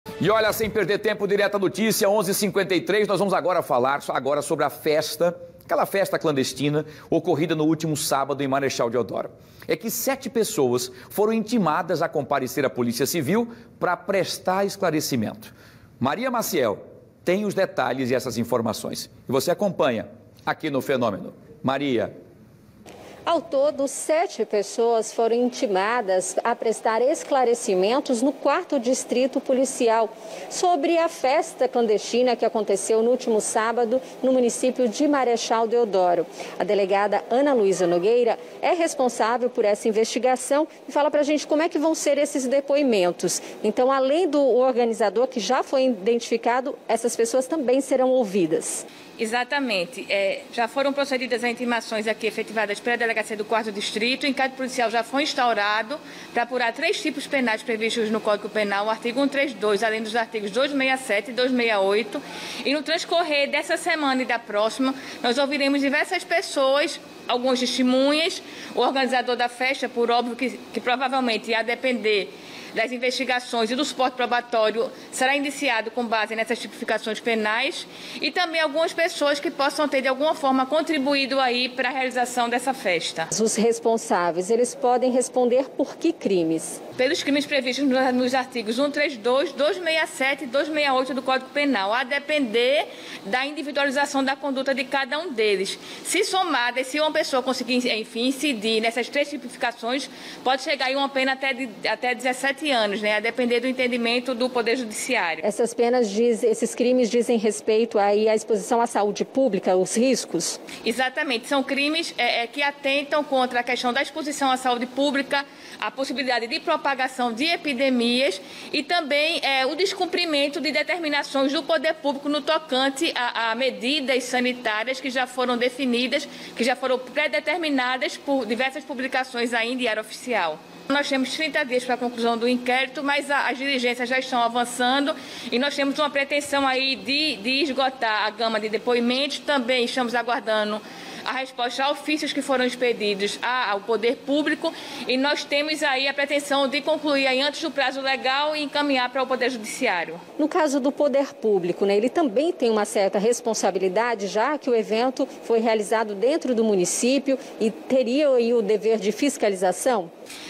E olha, sem perder tempo, direto à notícia, 11h53, nós vamos agora falar sobre a festa, aquela festa clandestina ocorrida no último sábado em Marechal Deodoro. É que 7 pessoas foram intimadas a comparecer à Polícia Civil para prestar esclarecimento. Maria Maciel tem os detalhes e essas informações. E você acompanha aqui no Fenômeno. Maria. Ao todo, 7 pessoas foram intimadas a prestar esclarecimentos no 4º Distrito Policial sobre a festa clandestina que aconteceu no último sábado no município de Marechal Deodoro. A delegada Ana Luísa Nogueira é responsável por essa investigação e fala para a gente como é que vão ser esses depoimentos. Então, além do organizador que já foi identificado, essas pessoas também serão ouvidas. Exatamente. Já foram procedidas as intimações aqui efetivadas pela Delegacia do 4º Distrito. O inquérito policial já foi instaurado para apurar 3 tipos penais previstos no Código Penal, o artigo 132, além dos artigos 267 e 268. E no transcorrer dessa semana e da próxima, nós ouviremos diversas pessoas, algumas testemunhas, o organizador da festa, por óbvio que provavelmente ia depender das investigações e do suporte probatório, será indiciado com base nessas tipificações penais, e também algumas pessoas que possam ter de alguma forma contribuído aí para a realização dessa festa. Os responsáveis, eles podem responder por que crimes? Pelos crimes previstos nos artigos 132, 267 e 268 do Código Penal, a depender da individualização da conduta de cada um deles. Se somadas, se uma pessoa conseguir, enfim, incidir nessas 3 tipificações, pode chegar a uma pena até 17 anos, né, a depender do entendimento do Poder Judiciário. Essas penas esses crimes dizem respeito aí à exposição à saúde pública, os riscos? Exatamente, são crimes que atentam contra a questão da exposição à saúde pública, a possibilidade de propagação de epidemias e também o descumprimento de determinações do poder público no tocante a medidas sanitárias que já foram definidas, que já foram predeterminadas por diversas publicações aí em Diário Oficial. Nós temos 30 dias para a conclusão do inquérito, mas as diligências já estão avançando e nós temos uma pretensão aí de esgotar a gama de depoimentos. Também estamos aguardando a resposta a ofícios que foram expedidos ao Poder Público e nós temos aí a pretensão de concluir aí antes do prazo legal e encaminhar para o Poder Judiciário. No caso do Poder Público, né, ele também tem uma certa responsabilidade, já que o evento foi realizado dentro do município e teria aí o dever de fiscalização?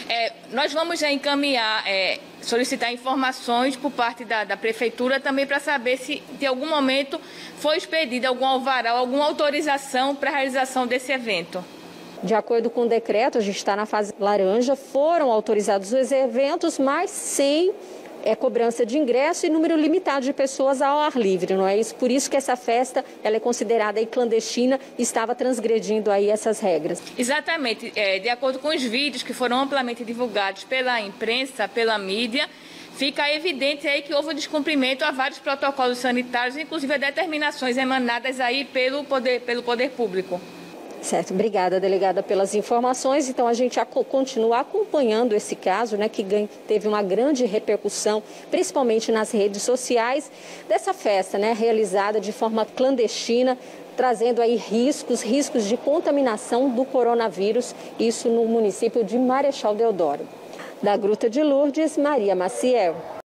Nós vamos encaminhar, solicitar informações por parte da Prefeitura também para saber se de algum momento foi expedida algum alvará, alguma autorização para a realização desse evento. De acordo com o decreto, a gente está na fase laranja, foram autorizados os eventos, mas sem cobrança de ingresso e número limitado de pessoas ao ar livre, não é isso? Por isso que essa festa ela é considerada aí clandestina e estava transgredindo aí essas regras. Exatamente. De acordo com os vídeos que foram amplamente divulgados pela imprensa, pela mídia, fica evidente aí que houve um descumprimento a vários protocolos sanitários, inclusive a determinações emanadas aí pelo poder público. Certo, obrigada, delegada, pelas informações. Então, a gente continua acompanhando esse caso, né, que teve uma grande repercussão, principalmente nas redes sociais, dessa festa, né, realizada de forma clandestina, trazendo aí riscos de contaminação do coronavírus, isso no município de Marechal Deodoro. Da Gruta de Lourdes, Maria Maciel.